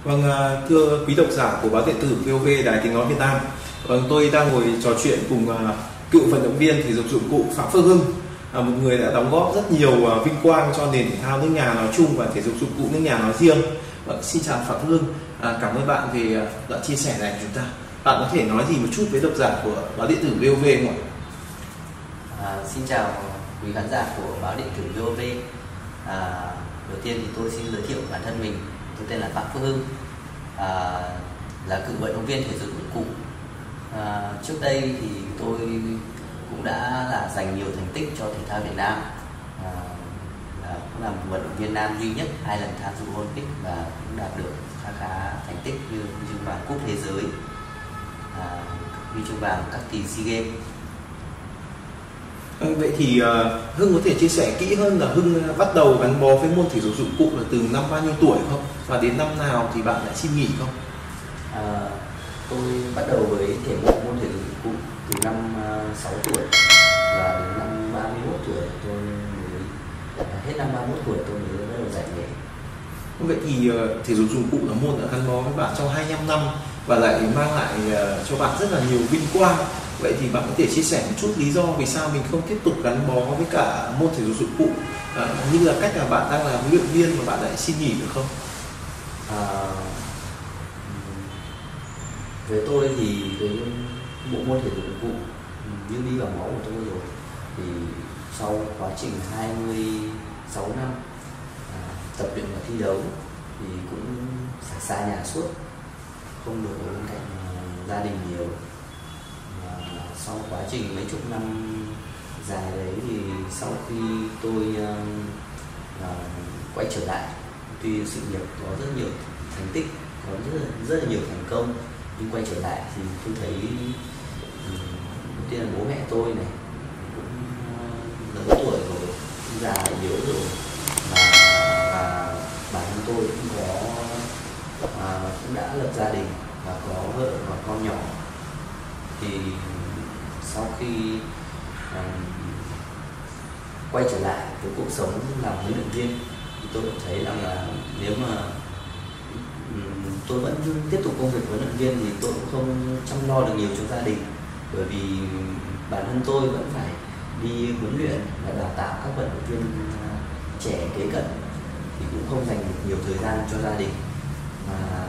Vâng, thưa quý độc giả của báo điện tử VOV Đài Tiếng Nói Việt Nam. Vâng, tôi đang ngồi trò chuyện cùng cựu vận động viên thể dục dụng cụ Phạm Phước Hưng, một người đã đóng góp rất nhiều vinh quang cho nền thể thao nước nhà nói chung và thể dục dụng cụ nước nhà nói riêng. Vâng, xin chào Phạm Phước Hưng, cảm ơn bạn về đoạn chia sẻ này của chúng ta. Bạn có thể nói gì một chút với độc giả của báo điện tử VOV không ạ? Xin chào quý khán giả của báo điện tử VOV. Đầu tiên thì tôi xin giới thiệu bản thân mình. Tôi tên là Phạm Phước Hưng, là cựu vận động viên thể dục dụng cụ. Trước đây thì tôi cũng đã giành nhiều thành tích cho thể thao Việt Nam, cũng là một vận động viên nam duy nhất 2 lần tham dự Olympic và cũng đạt được khá thành tích như huy chương vàng cúp thế giới, huy chương vàng các kỳ SEA Games. Vậy thì Hưng có thể chia sẻ kỹ hơn là Hưng bắt đầu gắn bó với môn thể dục dụng cụ là từ năm bao nhiêu tuổi không? Và đến năm nào thì bạn lại xin nghỉ không? Tôi bắt đầu với môn thể dục dụng cụ từ năm 6 tuổi và đến năm 31 tuổi tôi mới hết năm 31 tuổi tôi mới bắt đầu giải nghệ. Vậy thì thể dục dụng cụ là môn đã gắn bó với bạn trong 25 năm và lại mang lại cho bạn rất là nhiều vinh quang. Vậy thì bạn có thể chia sẻ một chút lý do vì sao mình không tiếp tục gắn bó với cả môn thể dục dụng cụ, như là cách là bạn đang là huấn luyện viên mà bạn lại xin nghỉ được không? Với tôi thì cái bộ môn thể dục dụng cụ như đi vào máu của tôi rồi, thì sau quá trình 26 năm tập luyện và thi đấu thì cũng phải xa nhà suốt, không được ở bên cạnh gia đình nhiều. Sau quá trình mấy chục năm dài đấy thì sau khi tôi quay trở lại, tuy sự nghiệp có rất nhiều thành tích, có rất là nhiều thành công, nhưng quay trở lại thì tôi thấy đầu tiên là bố mẹ tôi này cũng lớn tuổi rồi, già yếu rồi, và bản thân tôi cũng đã lập gia đình và có vợ và con nhỏ. Thì sau khi quay trở lại với cuộc sống làm huấn luyện viên thì tôi cũng thấy rằng là nếu mà tôi vẫn tiếp tục công việc huấn luyện viên thì tôi cũng không chăm lo được nhiều cho gia đình, bởi vì bản thân tôi vẫn phải đi huấn luyện và đào tạo các vận động viên trẻ kế cận, thì cũng không dành được nhiều thời gian cho gia đình. Mà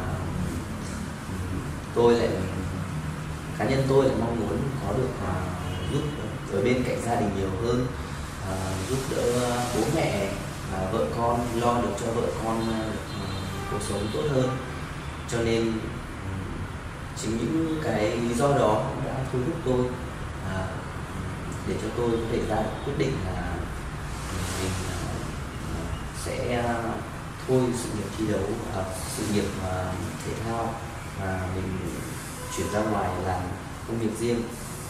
cá nhân tôi lại mong muốn có được giúp ở bên cạnh gia đình nhiều hơn, giúp đỡ bố mẹ và vợ con, lo được cho vợ con cuộc sống tốt hơn. Cho nên chính những cái lý do đó cũng đã thôi thúc tôi để cho tôi có thể ra được quyết định là mình sẽ thôi sự nghiệp thi đấu, sự nghiệp thể thao, và mình chuyển ra ngoài làm công việc riêng.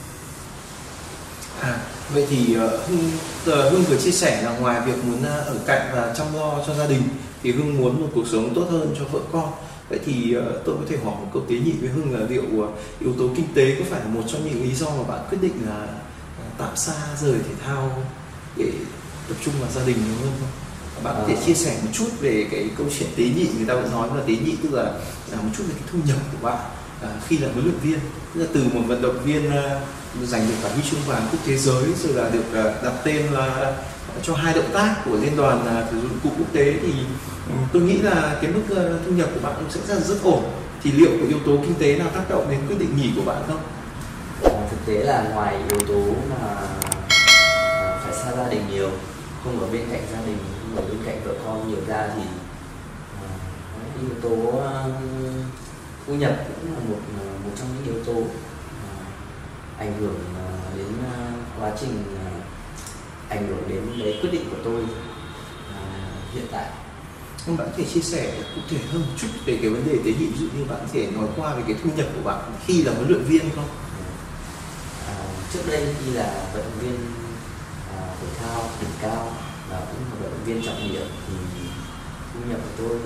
Vậy thì Hưng vừa chia sẻ là ngoài việc muốn ở cạnh và chăm lo cho gia đình thì Hưng muốn một cuộc sống tốt hơn cho vợ con. Vậy thì tôi có thể hỏi một câu tế nhị với Hưng là liệu yếu tố kinh tế có phải là một trong những lý do mà bạn quyết định là tạm xa rời thể thao để tập trung vào gia đình nhiều hơn không? Bạn có thể chia sẻ một chút về cái câu chuyện tế nhị, người ta vẫn nói là tế nhị tức là một chút về cái thu nhập của bạn khi là huấn luyện viên, tức là từ một vận động viên giành được cả huy chương vàng cúp thế giới rồi là được đặt tên là cho 2 động tác của liên đoàn thể dục dụng cụ quốc tế, thì tôi nghĩ là cái mức thu nhập của bạn cũng sẽ rất ổn. Thì liệu có yếu tố kinh tế nào tác động đến quyết định nghỉ của bạn không? Thực tế là ngoài yếu tố mà phải xa gia đình nhiều, không ở bên cạnh gia đình, không ở bên cạnh vợ con nhiều ra, thì yếu tố thu nhập cũng là một trong những yếu tố ảnh hưởng đến quá trình ảnh hưởng đến cái quyết định của tôi hiện tại. Bạn có thể chia sẻ cụ thể hơn một chút về cái vấn đề tế nhị, ví dụ như bạn có thể nói qua về cái thu nhập của bạn khi là huấn luyện viên không? Trước đây khi là vận động viên thể thao đỉnh cao và cũng là vận động viên trọng điểm thì thu nhập của tôi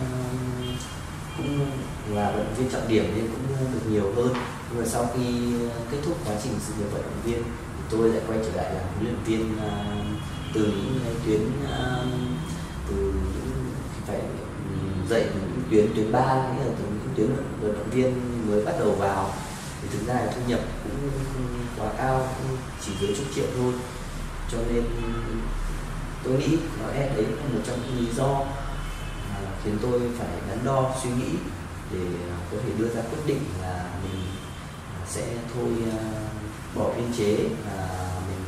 cũng là vận động viên trọng điểm nên cũng được nhiều hơn. Nhưng mà sau khi kết thúc quá trình sự nghiệp vận động viên thì tôi lại quay trở lại làm huấn luyện viên từ những tuyến, từ những phải dạy những tuyến 3, nghĩa là những tuyến vận động viên mới bắt đầu vào thì thực ra là thu nhập cũng không quá cao, cũng chỉ dưới chục triệu thôi, cho nên tôi nghĩ có lẽ đấy là một trong những lý do khiến tôi phải đắn đo suy nghĩ để có thể đưa ra quyết định là mình sẽ thôi bỏ biên chế và mình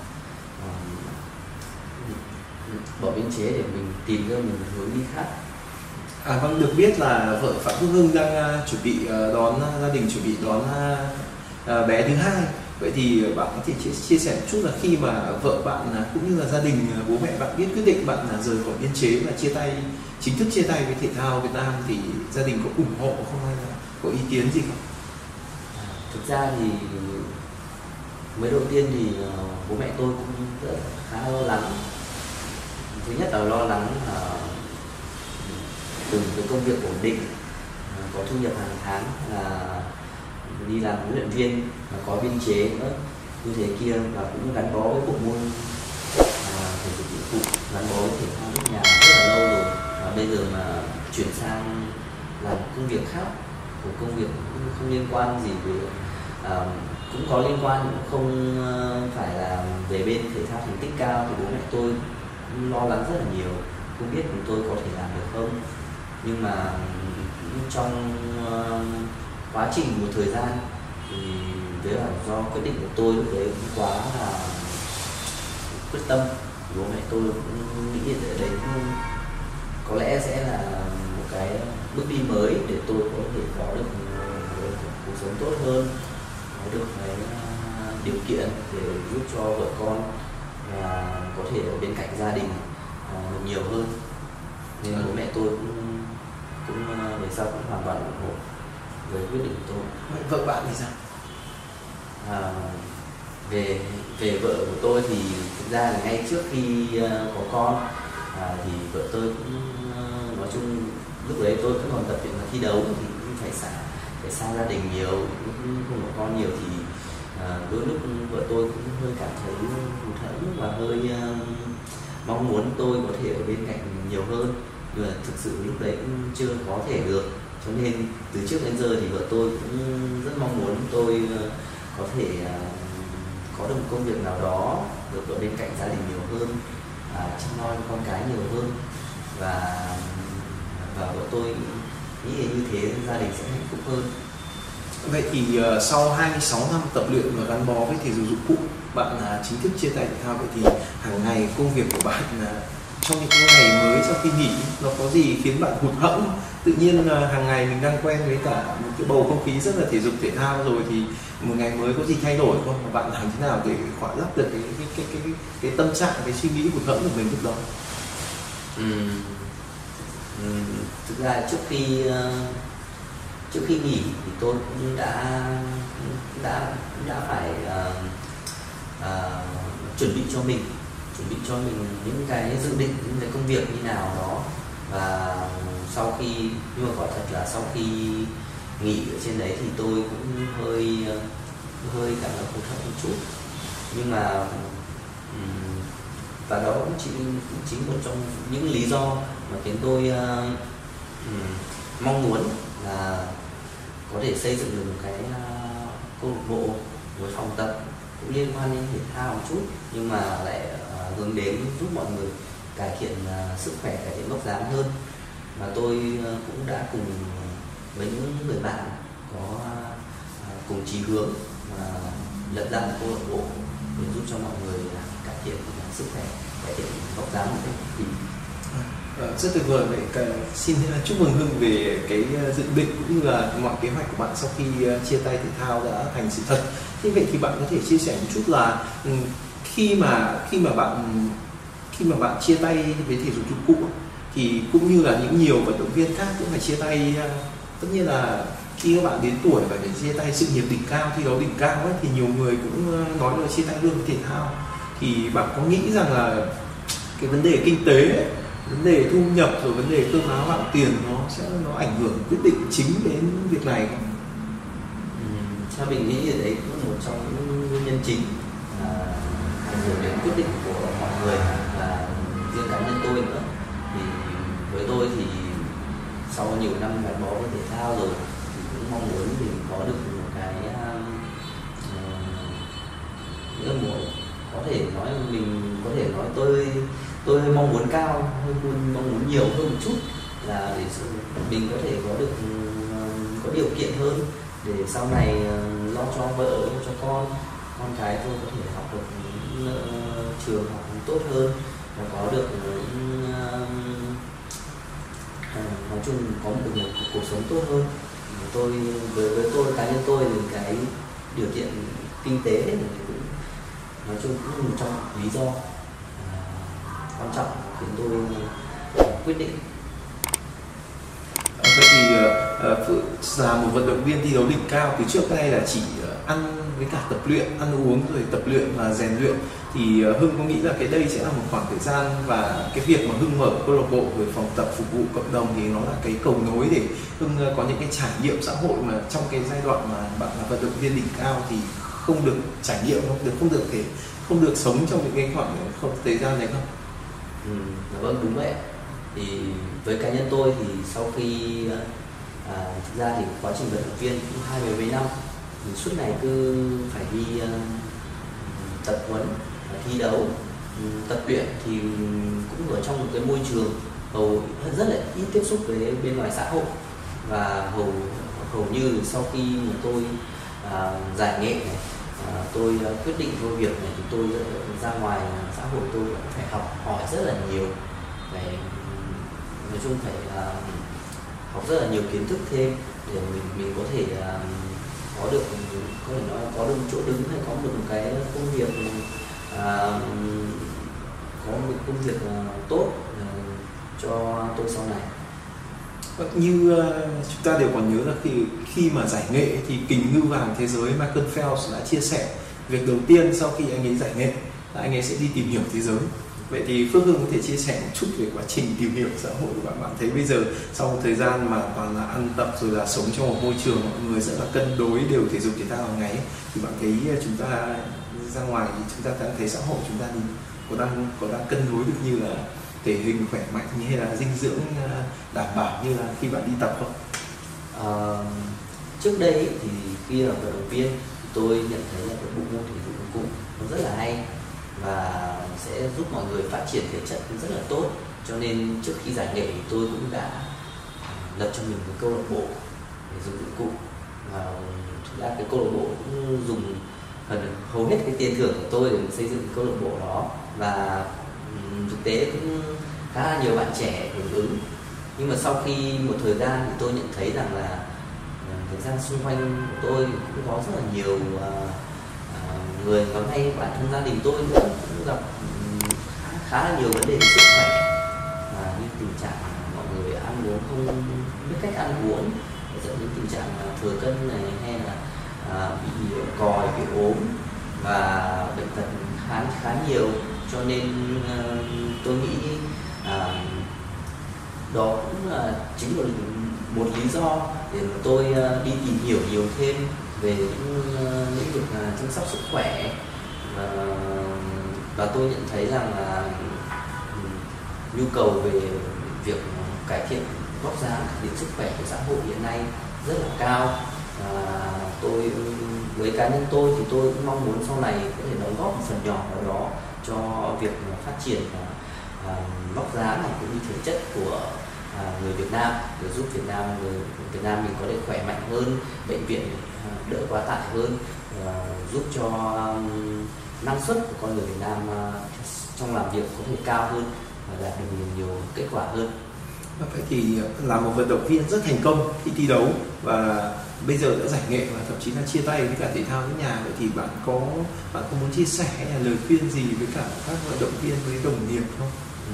bỏ biên chế để mình tìm ra mình một hướng đi khác. Vâng, được biết là vợ Phạm Phước Hưng đang chuẩn bị đón gia đình, chuẩn bị đón bé thứ hai. Vậy thì bạn có thể chia sẻ một chút là khi mà vợ bạn cũng như là gia đình, bố mẹ bạn biết quyết định bạn rời khỏi biên chế và chính thức chia tay với thể thao Việt Nam thì gia đình có ủng hộ không hay là có ý kiến gì không? Thực ra thì mới đầu tiên thì bố mẹ tôi cũng khá lo lắng. Thứ nhất là lo lắng từ cái công việc ổn định, có thu nhập hàng tháng, là đi làm huấn luyện viên và có biên chế nữa như thế kia, và cũng gắn bó với bộ môn thể dục dụng cụ, gắn bó với thể thao nước nhà rất là lâu rồi, và bây giờ mà chuyển sang làm công việc khác, một công việc cũng không liên quan gì với cũng có liên quan nhưng không phải là về bên thể thao thành tích cao, thì bố mẹ tôi cũng lo lắng rất là nhiều, không biết chúng tôi có thể làm được không. Nhưng mà trong quá trình một thời gian thì đấy là do quyết định của tôi lúc đấy cũng quá là quyết tâm, bố mẹ tôi cũng nghĩ ở đấy có lẽ sẽ là một cái bước đi mới để tôi có thể có được một cuộc sống tốt hơn, có được cái điều kiện để giúp cho vợ con và có thể ở bên cạnh gia đình nhiều hơn, nên bố mẹ tôi cũng về sau cũng hoàn toàn ủng hộ với quyết định của tôi. Vợ bạn thì sao? Về vợ của tôi thì thực ra là ngay trước khi có con thì vợ tôi cũng nói chung lúc đấy tôi vẫn còn tập luyện và thi đấu thì cũng phải xa gia đình nhiều, cũng không có con nhiều thì đôi lúc vợ tôi cũng hơi cảm thấy hụt hẫng và hơi mong muốn tôi có thể ở bên cạnh nhiều hơn, nhưng mà thực sự lúc đấy cũng chưa có thể được, cho nên từ trước đến giờ thì vợ tôi cũng rất mong muốn tôi có thể có được một công việc nào đó, được ở bên cạnh gia đình nhiều hơn, chăm lo con cái nhiều hơn, và vợ tôi nghĩ như thế gia đình sẽ hạnh phúc hơn. Vậy thì sau 26 năm tập luyện và gắn bó với thể dục dụng cụ, bạn chính thức chia tay thể thao, vậy thì hàng ngày công việc của bạn trong những ngày mới sau khi nghỉ nó có gì khiến bạn hụt hẫng? Tự nhiên hàng ngày mình đang quen với cả một cái bầu không khí rất là thể dục thể thao rồi thì một ngày mới có gì thay đổi không? Mà bạn làm thế nào để khỏa lấp được cái tâm trạng, cái suy nghĩ hụt hẫng của mình lúc đó? Thực ra trước khi nghỉ thì tôi cũng đã phải chuẩn bị cho mình những cái dự định, những cái công việc như nào đó, và nhưng mà quả thật là sau khi nghỉ ở trên đấy thì tôi cũng hơi cảm thấy hụt hẫng một chút, nhưng mà và đó cũng chính một trong những lý do mà khiến tôi mong muốn là có thể xây dựng được một cái câu lạc bộ, một phòng tập cũng liên quan đến thể thao một chút, nhưng mà lại hướng đến giúp mọi người cải thiện sức khỏe, cải thiện vóc dáng hơn. Và tôi cũng đã cùng với những người bạn có cùng chí hướng và lập ra một câu lạc bộ để giúp cho mọi người cải thiện sức khỏe, cải thiện vóc dáng một cách Rất tuyệt vời. Vậy xin chúc mừng Hưng về cái dự định cũng như là mọi kế hoạch của bạn sau khi chia tay thể thao đã thành sự thật. Thế vậy thì bạn có thể chia sẻ một chút là khi mà bạn chia tay với thể dục dụng cụ thì cũng như là những nhiều vận động viên khác cũng phải chia tay, tất nhiên là khi các bạn đến tuổi và phải chia tay sự nghiệp đỉnh cao, thi đấu đỉnh cao ấy, thì nhiều người cũng nói là chia tay luôn với thể thao, thì bạn có nghĩ rằng là cái vấn đề kinh tế ấy, vấn đề thu nhập rồi vấn đề cơm áo gạo tiền nó ảnh hưởng quyết định chính đến việc này không? Theo mình nghĩ là đấy cũng là một trong những nguyên nhân chính ảnh hưởng đến quyết định của mọi người và riêng cá nhân tôi nữa. Thì với tôi thì sau nhiều năm gắn bó với thể thao rồi thì cũng mong muốn mình có được một cái nghĩa một, có thể nói tôi mong muốn cao hơn, mong muốn nhiều hơn một chút, là để mình có thể có được có điều kiện hơn để sau này lo cho vợ, lo cho con cái tôi có thể học được những trường học tốt hơn và có được nói chung có được một cuộc sống tốt hơn. Tôi với tôi, cá nhân tôi thì cái điều kiện kinh tế thì cũng nói chung cũng là một trong lý do quan trọng khiến tôi quyết định. Vậy thì là một vận động viên thi đấu đỉnh cao từ trước nay là chỉ ăn với cả tập luyện, ăn uống rồi tập luyện và rèn luyện, thì Hưng có nghĩ là cái đây sẽ là một khoảng thời gian và cái việc mà Hưng mở câu lạc bộ về phòng tập phục vụ cộng đồng thì nó là cái cầu nối để Hưng có những cái trải nghiệm xã hội mà trong cái giai đoạn mà bạn là vận động viên đỉnh cao thì không được trải nghiệm, không được sống trong những cái khoảng thời gian này không? Vâng, đúng vậy. Thì với cá nhân tôi thì sau khi thực ra thì quá trình vận động viên cũng 20 mấy năm, thì suốt ngày cứ phải đi tập huấn, thi đấu, tập luyện thì cũng ở trong một cái môi trường rất là ít tiếp xúc với bên ngoài xã hội, và hầu như sau khi mà tôi giải nghệ này, tôi quyết định công việc này thì tôi ra ngoài xã hội tôi phải học hỏi rất là nhiều, phải nói chung phải học rất là nhiều kiến thức thêm để mình có thể có được, có thể nói có được một chỗ đứng hay có được một cái công việc có một công việc tốt cho tôi sau này. Như chúng ta đều còn nhớ là khi mà giải nghệ thì kình ngư vàng thế giới Michael Phelps đã chia sẻ việc đầu tiên sau khi anh ấy giải nghệ là anh ấy sẽ đi tìm hiểu thế giới. Vậy thì Phước Hưng có thể chia sẻ một chút về quá trình tìm hiểu xã hội của bạn. Bạn thấy bây giờ sau một thời gian mà toàn là ăn tập rồi là sống trong một môi trường mọi người rất là cân đối đều thể dục thể thao hàng ngày, thì bạn thấy chúng ta ra ngoài thì chúng ta thấy xã hội chúng ta thì có đang cân đối được như là thể hình khỏe mạnh hay là dinh dưỡng đảm bảo như là khi bạn đi tập không? Trước đây thì khi là vận động viên tôi nhận thấy là cái bộ môn thể dục cũng nó rất là hay và sẽ giúp mọi người phát triển thể chất rất là tốt, cho nên trước khi giải nghệ thì tôi cũng đã lập cho mình một câu lạc bộ để dùng dụng cụ. Thực ra cái câu lạc bộ cũng dùng hầu hết cái tiền thưởng của tôi để xây dựng câu lạc bộ đó, và thực tế cũng khá là nhiều bạn trẻ hưởng ứng. Nhưng mà sau khi một thời gian thì tôi nhận thấy rằng là thời gian xung quanh của tôi cũng có rất là nhiều người, và ngay bản thân gia đình tôi nữa cũng gặp khá là nhiều vấn đề về sức khỏe, như tình trạng mọi người ăn uống không biết cách ăn uống dẫn đến tình trạng thừa cân này, hay là bị còi, bị ốm và bệnh tật khá nhiều. Cho nên tôi nghĩ đó cũng là chính là một lý do để mà tôi đi tìm hiểu nhiều thêm về những lĩnh vực chăm sóc sức khỏe, và tôi nhận thấy rằng là nhu cầu về việc cải thiện vóc dáng, cải thiện sức khỏe của xã hội hiện nay rất là cao. Tôi với cá nhân tôi thì tôi cũng mong muốn sau này có thể đóng góp một phần nhỏ nào đó cho việc phát triển vóc dáng này cũng như thể chất của người Việt Nam, để giúp người Việt Nam mình có thể khỏe mạnh hơn, bệnh viện đỡ quá tải hơn, giúp cho năng suất của con người Việt Nam trong làm việc có thể cao hơn và đạt được nhiều kết quả hơn. Vậy thì là một vận động viên rất thành công khi thi đấu và bây giờ đã giải nghệ và thậm chí là chia tay với cả thể thao nước nhà, vậy thì bạn có muốn chia sẻ hay là lời khuyên gì với cả các vận động viên, với đồng nghiệp không?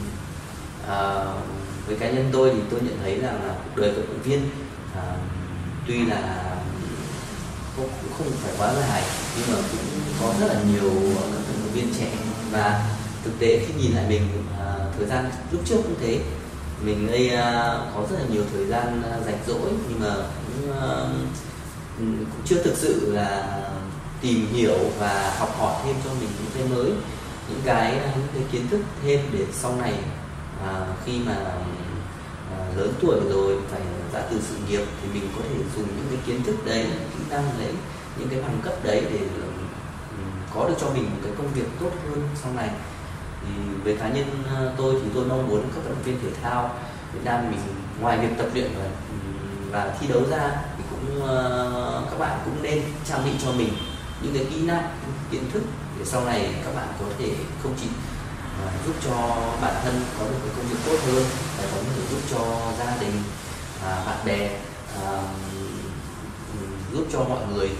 Với cá nhân tôi thì tôi nhận thấy rằng là cuộc đời vận động viên tuy là không phải quá dài, nhưng mà cũng có rất là nhiều các vận động viên trẻ, và thực tế khi nhìn lại mình thời gian lúc trước cũng thế, mình đây có rất là nhiều thời gian rảnh rỗi, nhưng mà cũng chưa thực sự là tìm hiểu và học hỏi thêm cho mình những cái mới, những cái kiến thức thêm để sau này khi mà lớn tuổi rồi phải ra từ sự nghiệp thì mình có thể dùng những cái kiến thức đấy, kỹ năng đấy, những cái bằng cấp đấy để có được cho mình một cái công việc tốt hơn sau này. Thì với cá nhân tôi thì tôi mong muốn các vận động viên thể thao Việt Nam mình ngoài việc tập luyện và thi đấu ra thì cũng các bạn cũng nên trang bị cho mình những cái kỹ năng, kiến thức để sau này các bạn có thể không chỉ giúp cho bản thân có được cái công việc tốt hơn và có thể giúp cho gia đình, bạn bè, giúp cho mọi người,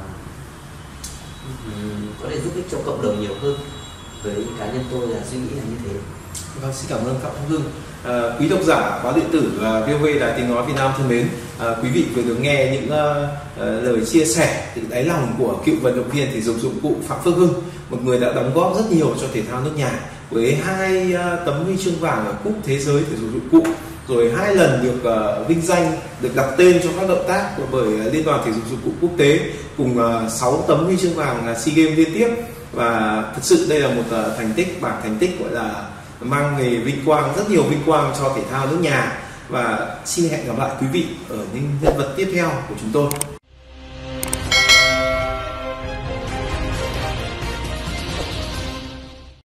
có thể giúp ích cho cộng đồng nhiều hơn. Với cá nhân tôi là suy nghĩ là như thế. Vâng, xin cảm ơn Phạm Thông Hưng. Quý độc giả báo điện tử VOV Đài Tiếng Nói Việt Nam thân mến, quý vị vừa được nghe những lời chia sẻ từ đáy lòng của cựu vận động viên thể dục dụng cụ Phạm Phước Hưng, một người đã đóng góp rất nhiều cho thể thao nước nhà với 2 tấm huy chương vàng ở cúp thế giới thể dục dụng cụ, rồi 2 lần được vinh danh, được đặt tên cho các động tác bởi Liên đoàn Thể dục dụng cụ quốc tế, cùng 6 tấm huy chương vàng SEA Games liên tiếp. Và thực sự đây là một bảng thành tích gọi là mang về vinh quang, rất nhiều vinh quang cho thể thao nước nhà. Và xin hẹn gặp lại quý vị ở những nhân vật tiếp theo của chúng tôi.